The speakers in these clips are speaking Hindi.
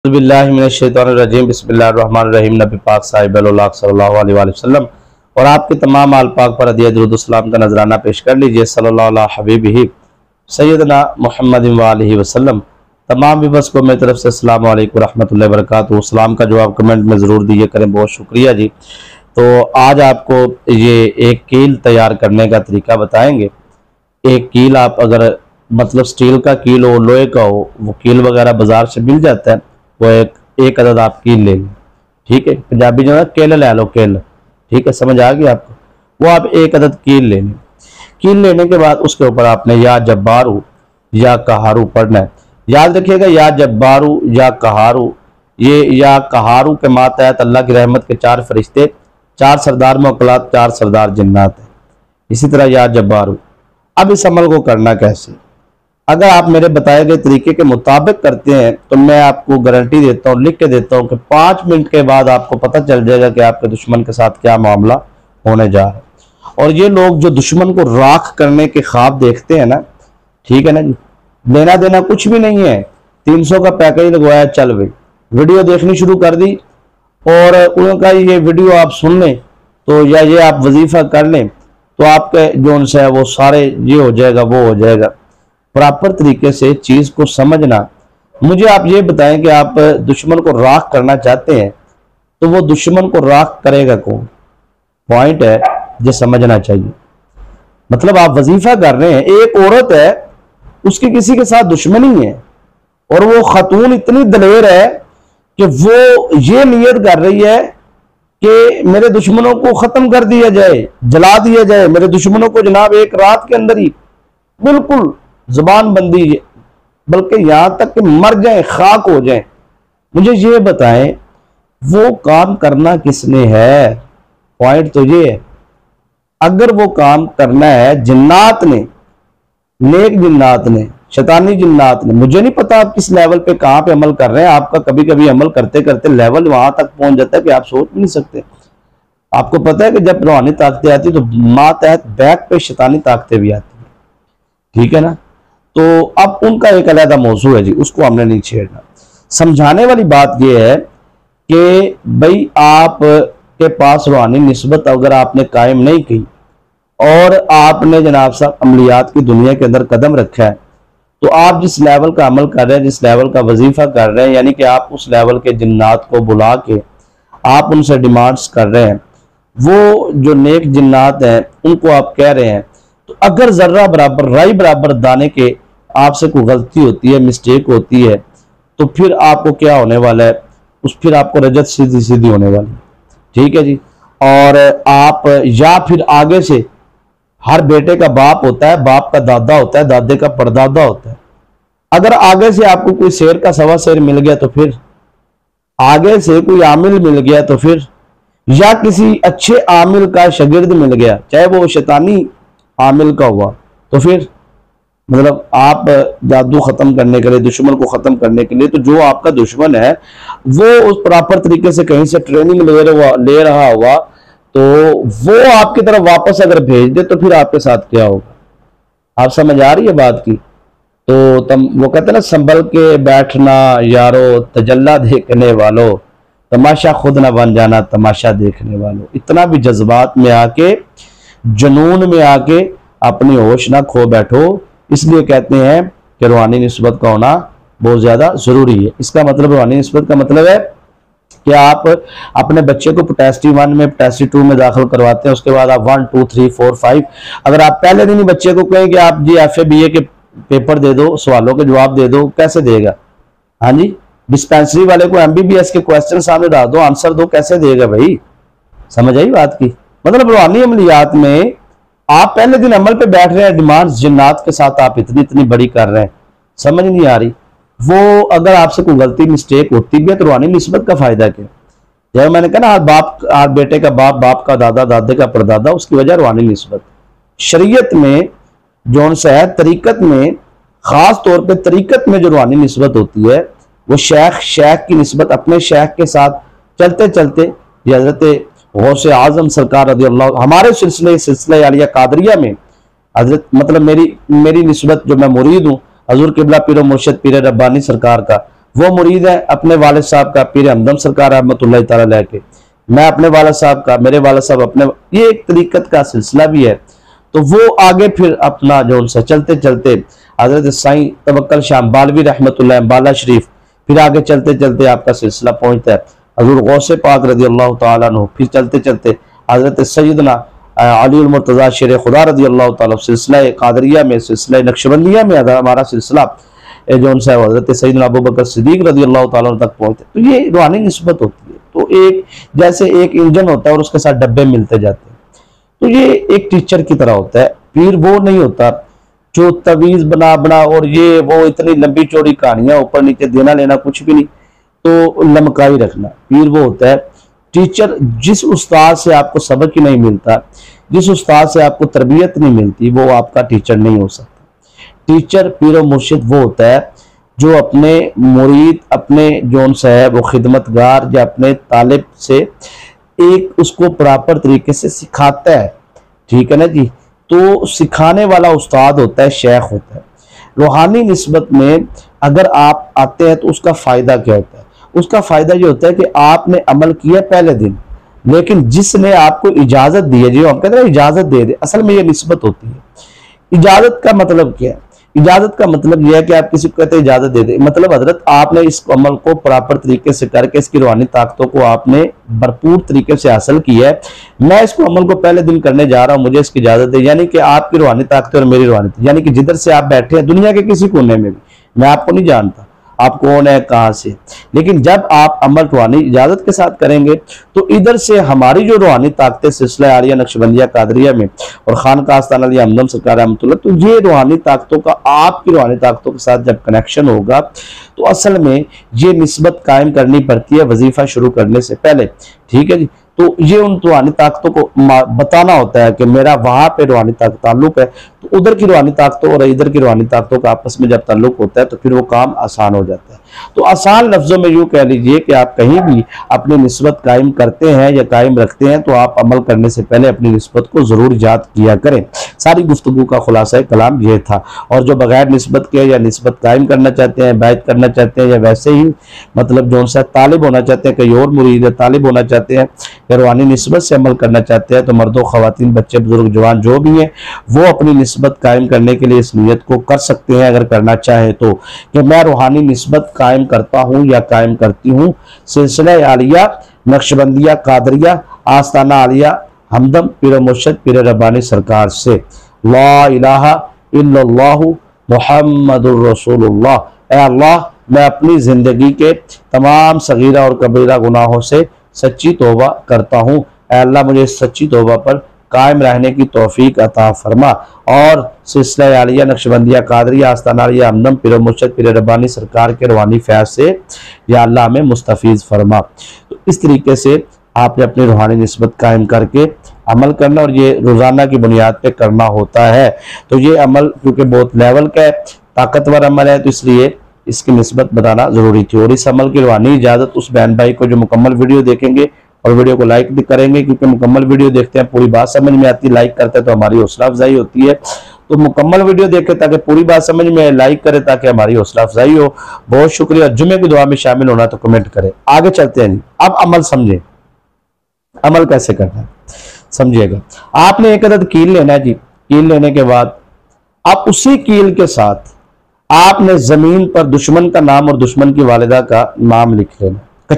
बिस्मिल्लाहिर्रहमानिर्रहीम बिस्मिल्लाहिर्रहमानिर्रहीम। नबी पाक साहिब सल्लल्लाहु अलैहि वसल्लम और आपके तमाम आल पाक पर हदिया दुरूद सलाम का नजराना पेश कर लीजिए। सल्लल्लाहु अलैहि हबीबिही सैयदना मुहम्मद व आलिहि वसल्लम। तमाम व्यूअर्स को मेरी तरफ से अस्सलाम वालेकुम रहमतुल्लाहि व बरकातुहू। सलाम का जवाब कमेंट में ज़रूर दीजिए करें, बहुत शुक्रिया जी। तो आज आपको ये एक कील तैयार करने का तरीका बताएंगे। एक कील आप अगर मतलब स्टील का कील हो, लोहे का हो, वो कील वगैरह बाजार से मिल जाता है, वो एक अदद आप कील ले लें। ठीक है, पंजाबी जो है केल ले लो, केल। ठीक है, समझ आ गई आपको। वो आप एक अदद कील ले लें। कील लेने के बाद उसके ऊपर आपने या जब्बारू या कहारू पढ़ना है। याद रखिएगा, या जब्बारू या कहारू, ये या कहारू के मातहत अल्लाह की रहमत के 4 फरिश्ते, 4 सरदार मुकल्लत, 4 सरदार जिन्नात है। इसी तरह या जब्बारू। अब इस अमल को करना कैसे? अगर आप मेरे बताए गए तरीके के मुताबिक करते हैं तो मैं आपको गारंटी देता हूँ, लिख के देता हूँ कि 5 मिनट के बाद आपको पता चल जाएगा कि आपके दुश्मन के साथ क्या मामला होने जा रहा है। और ये लोग जो दुश्मन को राख करने के ख्वाब देखते हैं ना, ठीक है ना जी, लेना देना कुछ भी नहीं है। 300 का पैकेज लगवाया, चल भाई वीडियो देखनी शुरू कर दी और उनका ये वीडियो आप सुन लें तो या ये आप वजीफा कर लें तो आपके जो उनसे है वो सारे ये हो जाएगा, वो हो जाएगा। प्रॉपर तरीके से चीज को समझना। मुझे आप ये बताएं कि आप दुश्मन को राख करना चाहते हैं तो वो दुश्मन को राख करेगा कौन? पॉइंट है जो समझना चाहिए। मतलब आप वजीफा कर रहे हैं, एक औरत है, उसकी किसी के साथ दुश्मनी है और वो खातून इतनी दलेर है कि वो ये नियत कर रही है कि मेरे दुश्मनों को खत्म कर दिया जाए, जला दिया जाए, मेरे दुश्मनों को जनाब एक रात के अंदर ही बिल्कुल जुबान बंदी, बल्कि यहां तक कि मर जाए, खाक हो जाए। मुझे ये बताएं वो काम करना किसने है? पॉइंट तो ये है। अगर वो काम करना है जिन्नात ने, नेक जिन्नात ने, शैतानी जिन्नात ने, मुझे नहीं पता आप किस लेवल पे कहां पे अमल कर रहे हैं। आपका कभी कभी अमल करते करते लेवल वहां तक पहुंच जाता है कि आप सोच भी नहीं सकते। आपको पता है कि जब रूहानी ताकतें आती तो मातहत बैक पे शैतानी ताकतें भी आती है। ठीक है ना? तो अब उनका एक अलग मौजू है जी, उसको हमने नहीं छेड़ना। समझाने वाली बात यह है कि भाई आप के पास रूहानी निस्बत अगर आपने कायम नहीं की और आपने जनाब साहब अमलियात की दुनिया के अंदर कदम रखा है, तो आप जिस लेवल का अमल कर रहे हैं, जिस लेवल का वजीफा कर रहे हैं, यानी कि आप उस लेवल के जिन्नात को बुला के आप उनसे डिमांड्स कर रहे हैं, वो जो नेक जिन्नात हैं उनको आप कह रहे हैं, तो अगर जर्रा बराबर, राई बराबर दाने के आपसे कोई गलती होती है, मिस्टेक होती है, तो फिर आपको क्या होने वाला है? फिर आपको रजत सीधी सीधी होने वाली। ठीक है जी। और आप या फिर आगे से, हर बेटे का बाप होता है, बाप का दादा होता है, दादे का परदादा होता है। अगर आगे से आपको कोई शेर का सवा शेर मिल गया तो फिर, आगे से कोई आमिल मिल गया तो फिर, या किसी अच्छे आमिल का शागिर्द मिल गया, चाहे वो शैतानी आमिल का हुआ, तो फिर मतलब आप जादू खत्म करने के लिए, दुश्मन को खत्म करने के लिए, तो जो आपका दुश्मन है वो उस प्रॉपर तरीके से कहीं से ट्रेनिंग ले रहा हुआ, तो वो आपकी तरफ वापस अगर भेज दे तो फिर आपके साथ क्या होगा? आप समझ आ रही है बात की? तो तम वो कहते हैं ना, संभल के बैठना यारो, तजल्ला देखने वालों, तमाशा खुद ना बन जाना तमाशा देखने वालों। इतना भी जज्बात में आके, जुनून में आके अपनी होश ना खो बैठो। इसलिए कहते हैं कि रूहानी निस्बत का होना बहुत ज्यादा जरूरी है। इसका मतलब, रूहानी निस्बत का मतलब है कि आप अपने बच्चे को पोटेस्टी 1 में, पोटेस्टी 2 में दाखिल करवाते हैं, उसके बाद आप 1, 2, 3, 4, 5, अगर आप पहले दिन ही बच्चे को कहें कि आप जी FA BA के पेपर दे दो, सवालों के जवाब दे दो, कैसे देगा? हाँ जी, डिस्पेंसरी वाले को MBBS के क्वेश्चन सामने डाल दो, आंसर दो, कैसे देगा भाई? समझ आई बात की? मतलब रूहानी अमलियात में आप पहले दिन अमल पे बैठ रहे हैं, डिमांड्स जिन्नात के साथ आप इतनी इतनी बड़ी कर रहे हैं, समझ नहीं आ रही। वो अगर आपसे कोई गलती मिस्टेक होती भी है तो रूहानी निस्बत का फायदा क्या? जब मैंने कहा ना, हर बेटे का बाप, बाप का दादा, दादे का परदादा, उसकी वजह रूहानी निस्बत। शरीयत में जो उनसे है, तरीकत में, खास तौर पे तरीकत में जो रूहानी निस्बत होती है, वो शेख की निस्बत अपने शेख के साथ चलते चलते, हजरत गौसे आजम सरकार रज़ी अल्लाह, हमारे सिलसिले आलिया कादरिया में हजरत, मतलब मेरी निस्बत जो मैं मुरीद हूँ हजूर किबला पीर मुर्शिद पीर रब्बानी सरकार का, वो मुरीद है अपने वालिद साहब का, पीर हमदम सरकार रहमतुल्लाह तआला अलैह के, मैं अपने वालिद साहब का, मेरे वालिद साहब अपने, ये एक तरीकत का सिलसिला भी है। तो वो आगे फिर अपना जो उनसे चलते चलते हजरत साईं तवक्कल शाह बालवी रहमतुल्लाह बाला शरीफ, फिर आगे चलते चलते आपका सिलसिला पहुंचता है हजूर गौसे पाक रज़ी अल्लाह तआला अन्हु, फिर चलते चलते हजरत सैयदना अली मुर्तज़ा शेर खुदा रज़ी अल्लाह तआला, सिलसिला कादरिया में, सिलसिला नक्शबंदिया में अगर हमारा सिलसिला जो उनसे हजरत सैयदना अबू बकर सिद्दीक रज़ी अल्लाह तआला तक पहुंचते। तो ये रूहानी निस्बत होती है। तो एक जैसे एक इंजन होता है और उसके साथ डब्बे मिलते जाते हैं, तो ये एक टीचर की तरह होता है। पीर वो नहीं होता जो तवीज बना बना और ये वो इतनी लंबी चौड़ी कहानियां, ऊपर नीचे देना लेना कुछ भी नहीं, तो लमकाई रखना। पीर वो होता है टीचर, जिस उस्ताद से आपको सबक ही नहीं मिलता, जिस उस्ताद से आपको तरबियत नहीं मिलती, वो आपका टीचर नहीं हो सकता। टीचर पीर और मुर्शिद वो होता है जो अपने मुरीद, अपने जोन से है वो खिदमतगार या अपने तालिब से एक उसको प्रॉपर तरीके से सिखाता है, ठीक है ना जी। तो सिखाने वाला उस्ताद होता है, शेख होता है। रूहानी निस्बत में अगर आप आते हैं तो उसका फ़ायदा क्या होता है? उसका फ़ायदा ये होता है कि आपने अमल किया पहले दिन, लेकिन जिसने आपको इजाज़त दी है, जो हम कहते हैं इजाज़त दे दे, असल में ये निस्बत होती है। इजाज़त का मतलब क्या है? इजाज़त का मतलब यह है कि आप किसी को कहते हैं इजाज़त दे दे, मतलब हजरत आपने इस अमल को प्रॉपर तरीके से करके इसकी रूहानी ताकतों को आपने भरपूर तरीके से हासिल किया है। मैं इसको अमल को पहले दिन करने जा रहा हूं, मुझे इसकी इजाज़त दे, यानी कि आपकी रूहानी ताकतें और मेरी रूहानी, यानी कि जिधर से आप बैठे हैं दुनिया के किसी कोने में भी, मैं आपको नहीं जानता आप कौन है कहां से, लेकिन जब आप अमल रूहानी इजाजत के साथ करेंगे तो इधर से हमारी जो रूहानी ताकतें सिलसिला आरिया नक्शबंदिया कादरिया में और खानकाह आस्ताना अली हमदम सरकार रहमतुल्लाह, तो ये रूहानी ताकतों का आपकी रूहानी ताकतों के साथ जब कनेक्शन होगा तो असल में ये निस्बत कायम करनी पड़ती है वजीफा शुरू करने से पहले, ठीक है जी। तो ये उन रूहानी ताकतों को बताना होता है कि मेरा वहां पे रूहानी ताल्लुक है, तो उधर की रूहानी ताकतों और इधर की रूहानी ताकतों का आपस में जब ताल्लुक होता है तो फिर वो काम आसान हो जाता है। तो आसान लफ्जों में यूं कह लीजिए कि आप कहीं भी अपनी निस्बत कायम करते हैं या कायम रखते हैं तो आप अमल करने से पहले अपनी निस्बत को जरूर याद किया करें। सारी गुफ्तगू का खुलासा कलाम यह था। और जो बगैर निस्बत के या निस्बत कायम करना चाहते हैं, बैत करना चाहते हैं, या वैसे ही मतलब जो सा तालिब होना चाहते हैं, कई और मुरीद तालिब होना चाहते हैं, रूहानी निस्बत से अमल करना चाहते हैं, तो मर्दों ख़वातीन बच्चे बुजुर्ग जवान जो भी हैं वो अपनी निस्बत कायम करने के लिए इस नीयत को कर सकते हैं अगर करना चाहे तो, कि मैं रूहानी निस्बत कायम करता हूँ या कायम करती हूँ सिलसिला आलिया नक्शबंदिया कादरिया आस्ताना आलिया हमदम पीर मुर्शिद पीर रब्बानी सरकार से। ला इलाहा इल्लल्लाहु मुहम्मदुर रसूलुल्लाह। ऐ अल्लाह, मैं अपनी जिंदगी के तमाम सगीरा और कबीरा गुनाहों से सच्ची तौबा करता हूँ। ऐ अल्लाह, मुझे सच्ची तौबा पर कायम रहने की तौफीक अता फरमा और सिलसिला आलिया नक्शबंदिया कादरिया आस्ताना आलिया हमदम पीर मुर्शिद पीर रब्बानी सरकार के रूहानी फैज़ से या अल्लाह हमें मुस्तफीज़ फरमा। तो इस तरीके से आपने अपनी रूहानी निस्बत कायम करके अमल करना और ये रोज़ाना की बुनियाद पे करना होता है। तो ये अमल क्योंकि बहुत लेवल का है, ताकतवर अमल है, तो इसलिए इसकी निस्बत बताना ज़रूरी थी। और इस अमल की रूहानी इजाज़त उस बहन भाई को जो मुकम्मल वीडियो देखेंगे और वीडियो को लाइक भी करेंगे, क्योंकि मुकम्मल वीडियो देखते हैं पूरी बात समझ में आती है, लाइक करते हैं तो हमारी हौसला अफजाई होती है। तो मुकम्मल वीडियो देखें ताकि पूरी बात समझ में आए, लाइक करें ताकि हमारी हौसला अफजाई हो। बहुत शुक्रिया। जुमे की दुआ में शामिल होना तो कमेंट करें। आगे चलते हैं। अब अमल समझें, अमल कैसे करना है समझिएगा। आपने एक अदद कील लेना है जी। कील लेने के बाद आप उसी कील के साथ आपने जमीन पर दुश्मन का नाम और दुश्मन की वालिदा का नाम लिख लेना।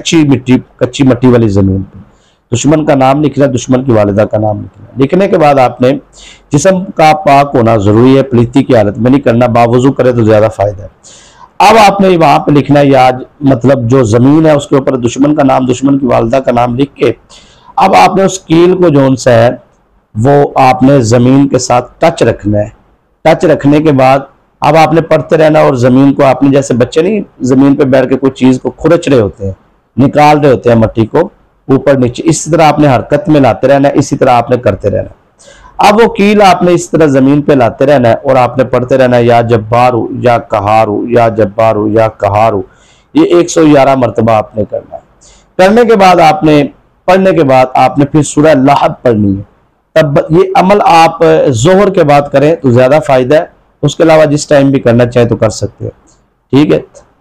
कच्ची मट्टी वाली जमीन पर दुश्मन का नाम लिखना, दुश्मन की वालिदा का नाम लिखना। लिखने के बाद आपने जिस्म का पाक होना जरूरी है, पलीती की हालत में नहीं करना, बावजू करे तो ज्यादा फायदा है। अब आपने वहां पे लिखना है या मतलब जो जमीन है उसके ऊपर दुश्मन का नाम दुश्मन की वालिदा का नाम लिख के अब आपने उस कील को जो सा है वो आपने जमीन के साथ टच रखना है। टच रखने के बाद अब आपने पढ़ते रहना और जमीन को आपने जैसे बच्चे नहीं जमीन पे बैठ के कोई चीज को खुरच रहे होते हैं, निकाल रहे होते हैं मट्टी को ऊपर नीचे, इसी तरह आपने हरकत में लाते रहना है, इसी तरह आपने करते रहना। अब वो कील आपने इस तरह जमीन पे लाते रहना है और आपने पढ़ते रहना है या जब्बारू या कहारू या जब्बारू या कहारू। ये 111 मरतबा आपने करना है। करने के बाद आपने पढ़ने के बाद आपने फिर सूरह लहब पढ़नी है। तब ये अमल आप जोहर के बाद करें तो ज्यादा फायदा है, उसके अलावा जिस टाइम भी करना चाहे तो कर सकते हैं, ठीक है।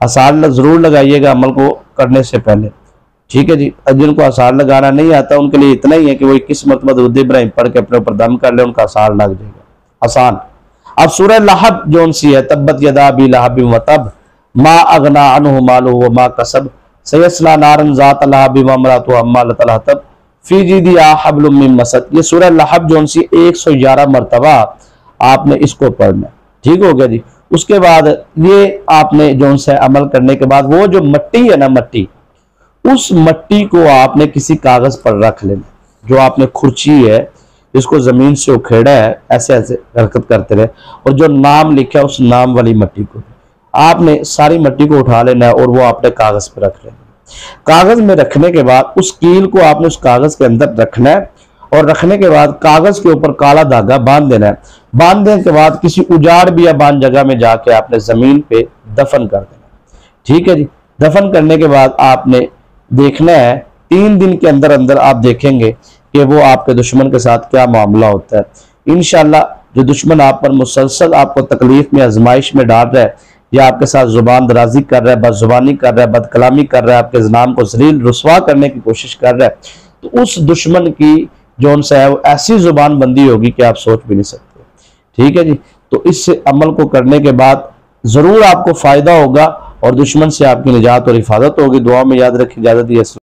आसार ज़रूर लगाइएगा अमल को करने से पहले, ठीक है जी। जिनको आसार लगाना नहीं आता उनके लिए इतना ही है कि वो 21 मरतबा दुरूद इब्राहिम पढ़ के अपने ऊपर दम कर ले, उनका आसार लग जाएगा, आसान। अब सूरह लहब जोन सी है, तब्बत यदा अबी लहब व तब मा अगना अन्हु मालुहु व मा कसब सयस्ला नारन ज़ात लहब व इम्रअतुहु हम्मालतल हतब फी जीदिहा हब्लुम मिन मसद। ये सूरह लहब जोन सी 111 मरतबा आपने इसको पढ़ना, ठीक हो गया जी। उसके बाद ये आपने जोन से अमल करने के बाद वो जो मट्टी है ना, मट्टी, उस मट्टी को आपने किसी कागज पर रख लेना। जो आपने खुर्ची है जिसको जमीन से उखेड़ा है, ऐसे ऐसे हरकत करते रहे, और जो नाम लिखा है उस नाम वाली मट्टी को आपने सारी मट्टी को उठा लेना है और वो आपने कागज पर रख लेना। कागज में रखने के बाद उस कील को आपने उस कागज के अंदर रखना है, और रखने के बाद कागज के ऊपर काला धागा बांध देना है। बांधने के बाद किसी उजाड़ बियाबान जगह में जाके आपने जमीन पे दफन कर देना, ठीक है जी। दफन करने के बाद आपने देखना है 3 दिन के अंदर अंदर आप देखेंगे कि वो आपके दुश्मन के साथ क्या मामला होता है। इंशाल्लाह जो दुश्मन आप पर मुसलसल आपको तकलीफ में आजमाइश में डाल रहा है, या आपके साथ जुबान दराजी कर रहा है, बदजुबानी कर रहा है, बदकलामी कर रहा है, आपके नाम को जलील रुसवा करने की कोशिश कर रहा है, तो उस दुश्मन की जो उनसे है वो ऐसी जुबान बंदी होगी कि आप सोच भी नहीं सकते, ठीक है जी। तो इस अमल को करने के बाद जरूर आपको फायदा होगा और दुश्मन से आपकी निजात और हिफाजत होगी। दुआ में याद रखिए। इजाजत दिए।